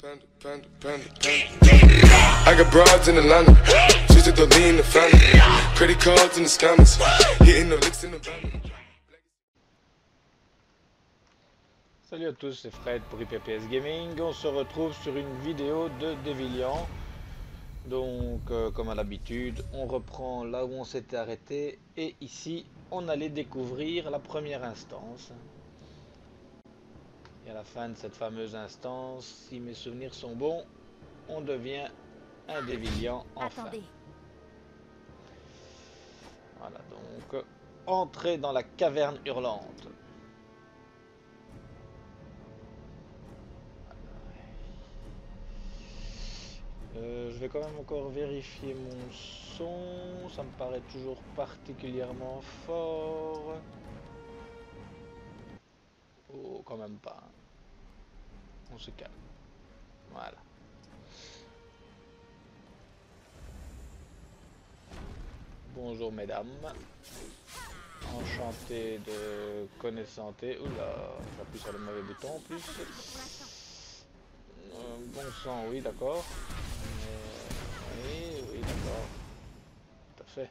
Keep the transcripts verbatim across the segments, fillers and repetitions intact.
Panda, panda, panda, panda. I got broads in Atlanta. She's at the lean, the family. Credit cards and the scammers. Hitting the licks in the van. Salut à tous, c'est Fred pour I P P S Gaming. On se retrouve sur une vidéo de Devilliant. Donc, euh, comme à l'habitude, on reprend là où on s'était arrêté. Et ici, on allait découvrir la première instance. Et à la fin de cette fameuse instance, si mes souvenirs sont bons, on devient un Devilliant enfin. Attendez. Voilà, donc, euh, entrer dans la caverne hurlante. Euh, je vais quand même encore vérifier mon son, ça me paraît toujours particulièrement fort. Oh, quand même pas. On se calme. Voilà. Bonjour mesdames. Enchanté de connaissanter. Oula, j'appuie sur le mauvais bouton en plus. Euh, bon sang, oui, d'accord. Euh, oui, oui, d'accord. Tout à fait.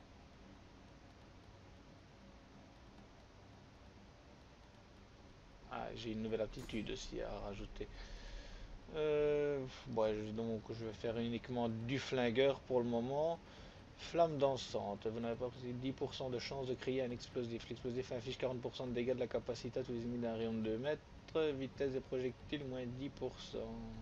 Ah, j'ai une nouvelle aptitude aussi à rajouter. Euh, ouais, donc je vais faire uniquement du flingueur pour le moment. Flamme dansante. Vous n'avez pas dix pour cent de chance de créer un explosif. L'explosif affiche quarante pour cent de dégâts de la capacité à tous les ennemis d'un rayon de deux mètres. Vitesse des projectiles, moins dix pour cent.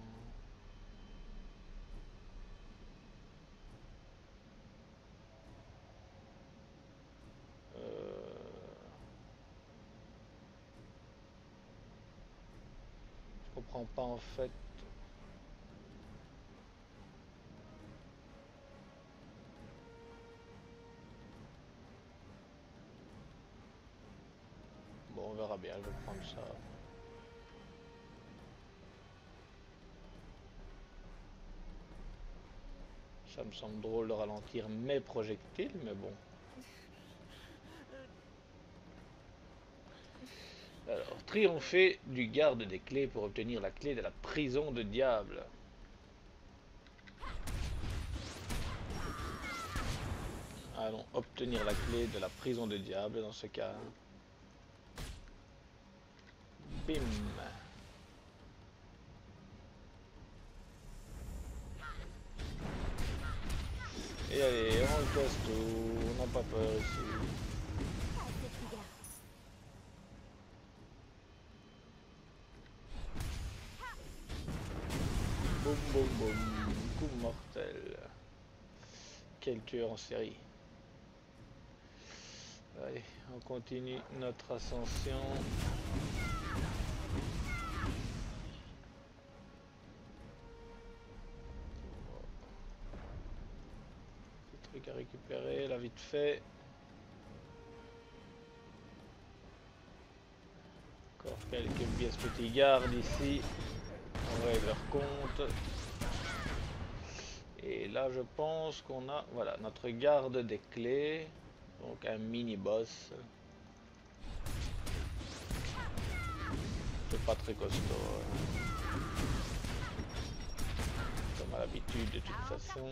Je comprends pas en fait. Bon, on verra bien, je vais prendre ça. Ça me semble drôle de ralentir mes projectiles, mais bon. Alors, triompher du garde des clés pour obtenir la clé de la prison de diable. Allons obtenir la clé de la prison de diable dans ce cas. Bim. Et allez, on le casse tout, on n'a pas peur ici. Boum boum boum, coup mortel. Quel tueur en série. Allez, on continue notre ascension. Petit truc à récupérer, là vite fait. Encore quelques pièces petits gardes ici. On règle leur compte. Et là je pense qu'on a, voilà, notre garde des clés. Donc un mini boss. C'est pas très costaud. Comme à l'habitude de toute façon.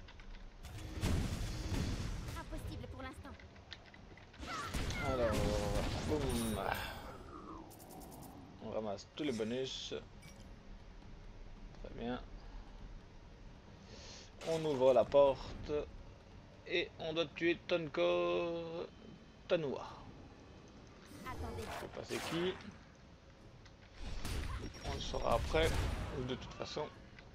Impossible pour l'instant. Alors, boum. On ramasse tous les bonus. Très bien. On ouvre la porte. Et on doit tuer Tonko Tanua. Attendez. Je sais pas c'est qui. On le saura après. De toute façon.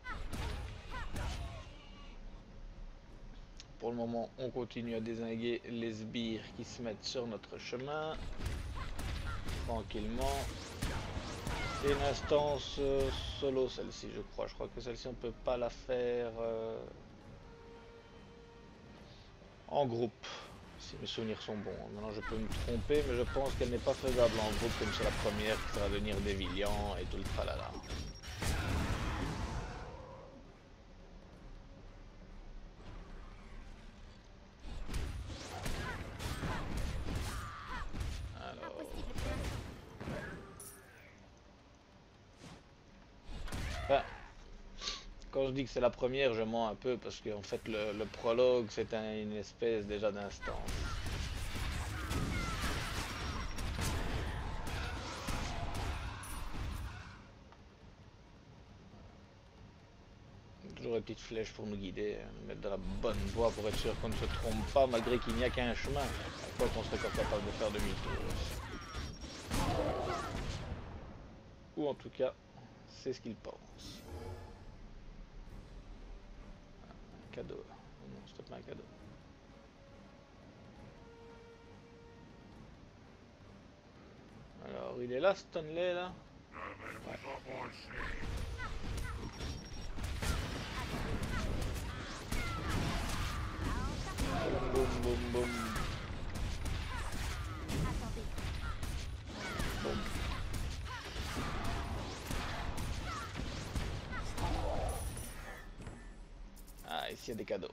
Pour le moment, on continue à dézinguer les sbires qui se mettent sur notre chemin. Tranquillement. C'est une instance euh, solo celle-ci, je crois. Je crois que celle-ci, on peut pas la faire euh, en groupe. Si mes souvenirs sont bons. Maintenant, je peux me tromper, mais je pense qu'elle n'est pas faisable en groupe comme c'est la première qui va devenir Devilliant et tout le tralala. quand je dis que c'est la première, je mens un peu parce qu'en fait le, le prologue c'est un, une espèce déjà d'instance. Toujours une petite flèche pour nous guider, hein, nous mettre dans la bonne voie pour être sûr qu'on ne se trompe pas malgré qu'il n'y a qu'un chemin. Quoi qu'on serait encore capable de faire demi-tour. Ou en tout cas, c'est ce qu'il pense. Un cadeau. Non, c'était pas un cadeau. Alors, il est là, Stanley, là. Ouais. Boum, boum, boum. Attendez. Boum. Ah, ici il y a des cadeaux.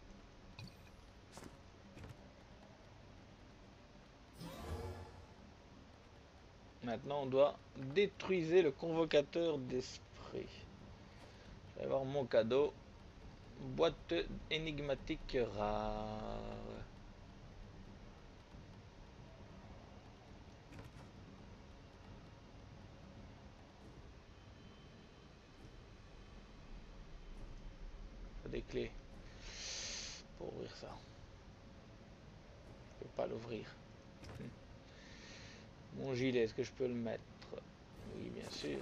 Maintenant, on doit détruire le convocateur d'esprit. Je vais voir mon cadeau. Boîte énigmatique rare. Des clés pour ouvrir ça. Je peux pas l'ouvrir. Mon gilet, est-ce que je peux le mettre? Oui, bien sûr.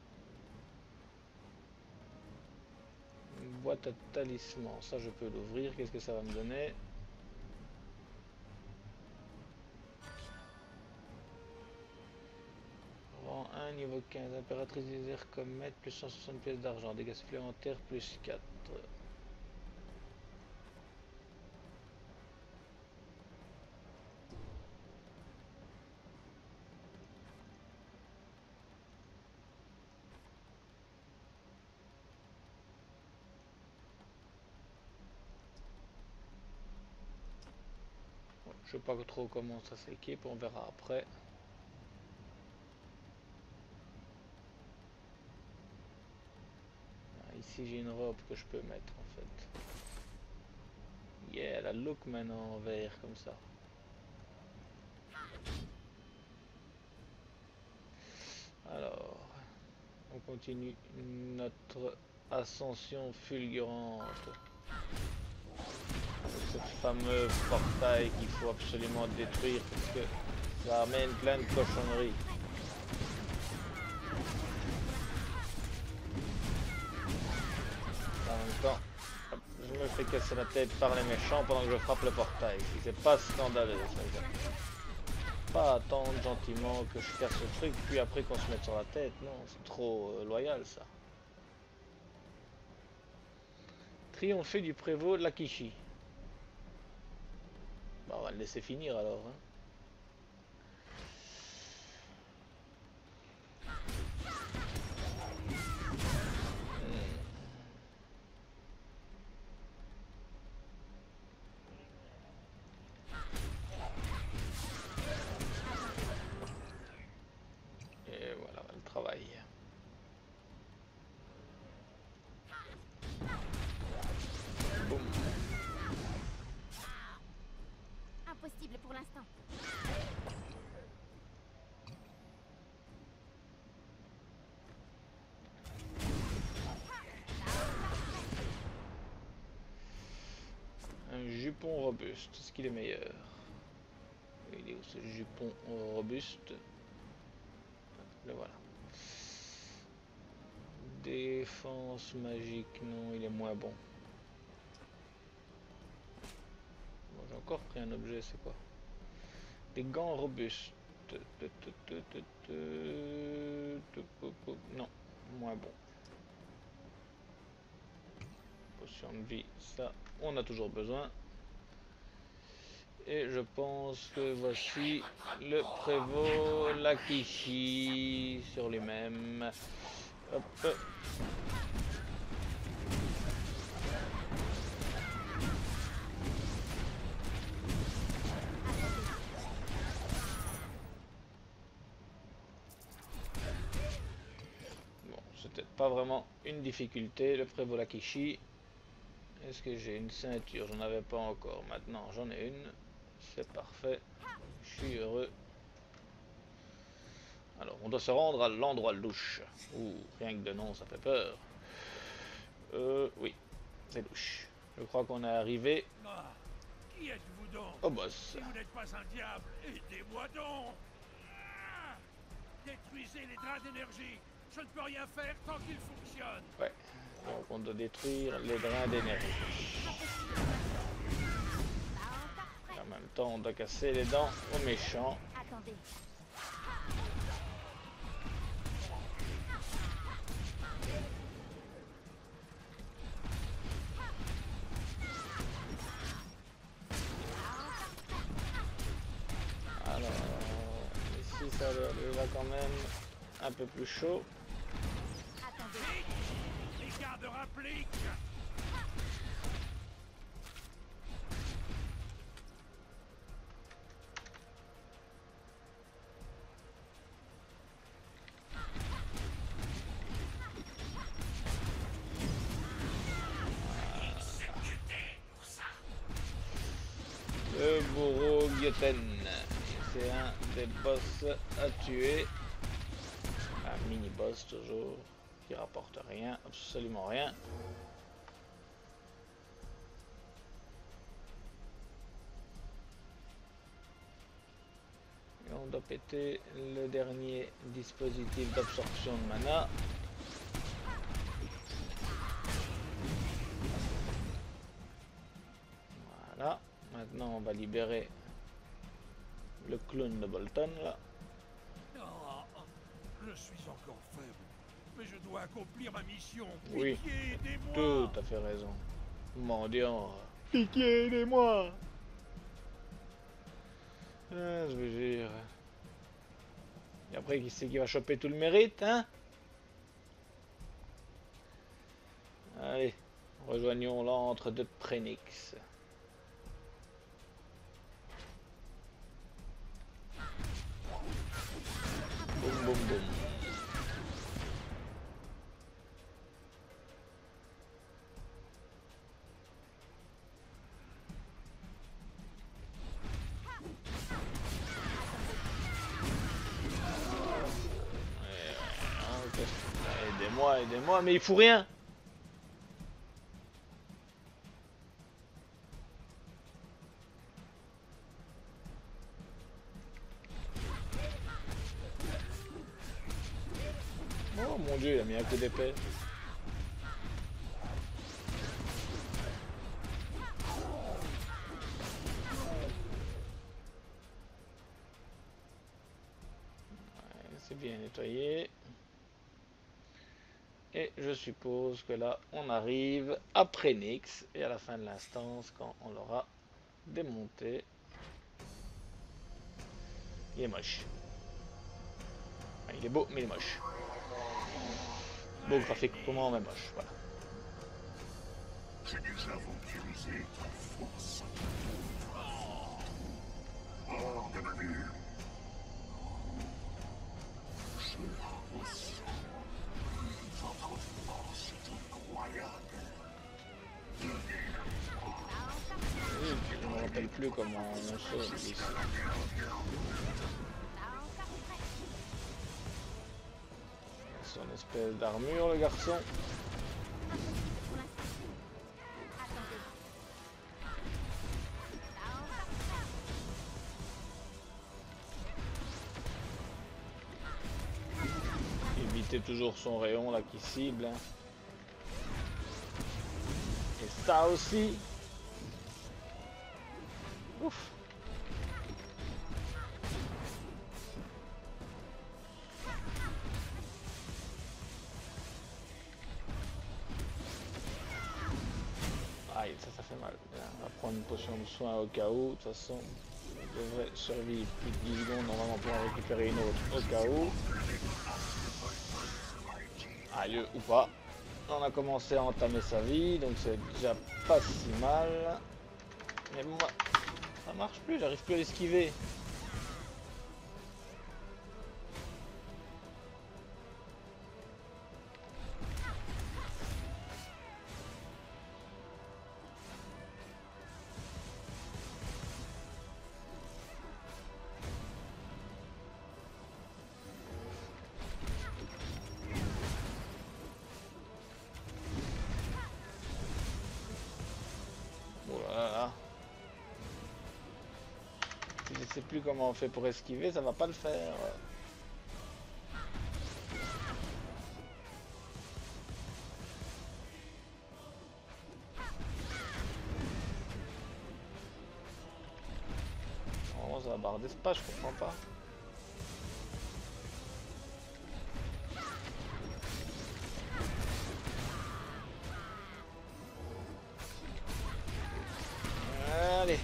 Une boîte à talisman, ça je peux l'ouvrir. Qu'est-ce que ça va me donner? Rang un, niveau quinze. Impératrice des airs comète, plus cent soixante pièces d'argent. Dégâts supplémentaires, plus quatre. Je sais pas trop comment ça s'équipe, on verra après. Ah, ici j'ai une robe que je peux mettre en fait. Yeah, la look maintenant en vert comme ça. Alors, on continue notre ascension fulgurante. Ce fameux portail qu'il faut absolument détruire parce que ça amène plein de cochonneries. En même temps, je me fais casser la tête par les méchants pendant que je frappe le portail. C'est pas scandaleux ça. Pas attendre gentiment que je casse le truc puis après qu'on se mette sur la tête. Non, c'est trop euh, loyal ça. Triompher du prévôt Lakishi. Bah, on va le laisser finir alors. Hein. Et voilà le travail. Boum. Impossible pour l'instant. Un jupon robuste, est-ce qu'il est meilleur? Il est où ce jupon robuste? Le voilà. Défense magique, non, il est moins bon. Bon, j'ai encore pris un objet, c'est quoi? Des gants robustes. Non, moins bon. Potion de vie, ça, on a toujours besoin. Et je pense que voici le prévôt Lakishi sur lui-même. Hop. Bon, c'était pas vraiment une difficulté, le Prévolakishi. Est-ce que j'ai une ceinture? J'en avais pas encore. Maintenant, j'en ai une. C'est parfait. Je suis heureux. Alors, on doit se rendre à l'endroit louche. Ouh, rien que de nom, ça fait peur. Euh, oui, c'est louche. Je crois qu'on est arrivé Ah, qui êtes-vous donc? au boss. Si vous n'êtes pas un diable, aidez-moi donc! Ah, détruisez les drains d'énergie. Je ne peux rien faire tant qu'ils fonctionnent. Ouais, donc on doit détruire les drains d'énergie. En même temps, on doit casser les dents aux méchants. Attendez. Alors, ici ça va quand même un peu plus chaud. Attendez. Les gardes rappliquent. Le bourreau Gyoten, c'est un des boss à tuer. Un mini-boss toujours, qui rapporte rien, absolument rien. Et on doit péter le dernier dispositif d'absorption de mana. Voilà. Maintenant, on va libérer le clown de Bolton, là. Oh, je suis encore faible, mais je dois accomplir ma mission. Oui, Pitié, aidez-moi. tout à fait raison. Mendiant. Pitié, aidez-moi. Ah, je veux dire. Et après, qui c'est qui va choper tout le mérite, hein? Allez, rejoignons l'antre de Prénix. Boum, boum, boum. Aidez-moi, aidez-moi, mais il fout rien. Oh mon dieu, il a mis un coup d'épée. Ouais, c'est bien nettoyé. Et je suppose que là, on arrive à Prénix et à la fin de l'instance, quand on l'aura démonté. Il est moche. Il est beau, mais il est moche. Beau graphiquement, mais moche, voilà. Que nous avons utilisé ta force. Hors de ma vue. Je la ressens. Votre force est incroyable. Oui, je ne me rappelle plus comment on saute ici. Son espèce d'armure, le garçon. Éviter toujours son rayon là qui cible. Hein. Et ça aussi. Ouf. Aïe, ça, ça fait mal. On va prendre une potion de soin au cas où. De toute façon, on devrait survivre plus de dix secondes normalement pour en récupérer une autre au cas où. Aïe, ou pas. On a commencé à entamer sa vie, donc c'est déjà pas si mal. Mais moi, ça marche plus, j'arrive plus à l'esquiver. sais plus comment on fait pour esquiver, ça va pas le faire. Oh, ça va barre d'espace, je comprends pas. Allez.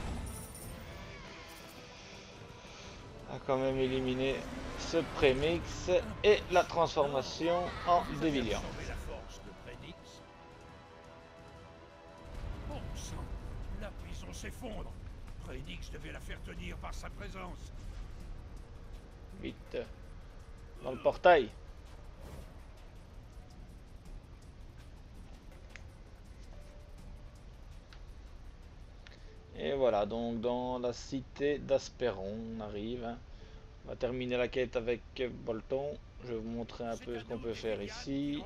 On a quand même éliminé ce prémix et la transformation en Déviliant. La force de Prénix. Bon sang, la prison s'effondre. Prénix devait la faire tenir par sa présence. Vite. Dans le portail. Et voilà, donc dans la cité d'Asperon, on arrive. Hein. On va terminer la quête avec Bolton. Je vais vous montrer un peu ce qu'on peut faire ici.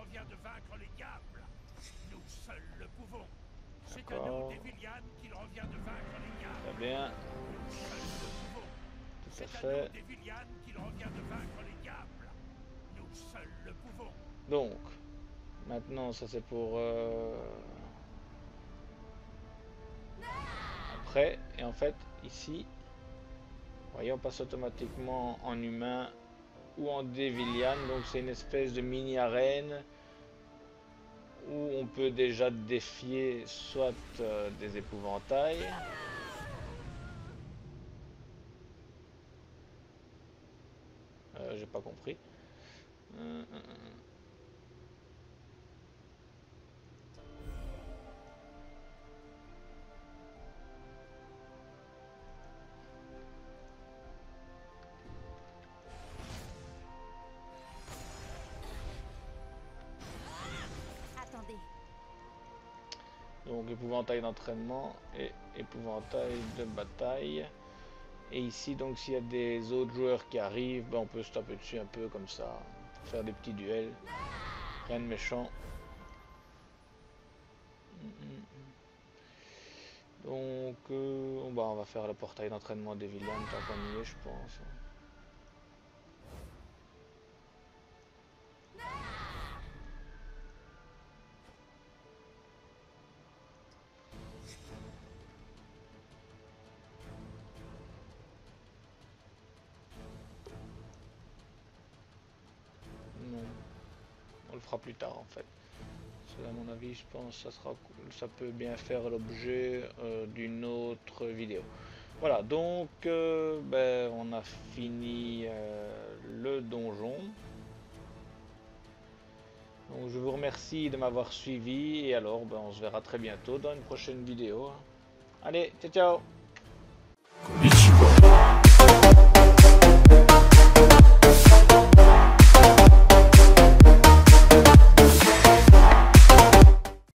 D'accord. Très bien. Tout à fait. Donc, maintenant, ça c'est pour... Euh... Après, et en fait, ici, vous voyez, on passe automatiquement en humain ou en Dévilian. Donc c'est une espèce de mini-arène où on peut déjà défier soit euh, des épouvantails, euh, j'ai pas compris. Euh, euh, Attendez. Donc épouvantail d'entraînement et épouvantail de bataille. Et ici, donc s'il y a des autres joueurs qui arrivent, ben, on peut se taper dessus un peu comme ça, faire des petits duels. Rien de méchant. Donc euh, bah, on va faire le portail d'entraînement des vilains tant qu'on y est, je pense. Non, on le fera plus tard en fait. À mon avis, je pense que ça sera, ça peut bien faire l'objet euh, d'une autre vidéo. Voilà, donc euh, ben, on a fini euh, le donjon. Donc je vous remercie de m'avoir suivi et alors ben, on se verra très bientôt dans une prochaine vidéo. Allez, ciao ciao!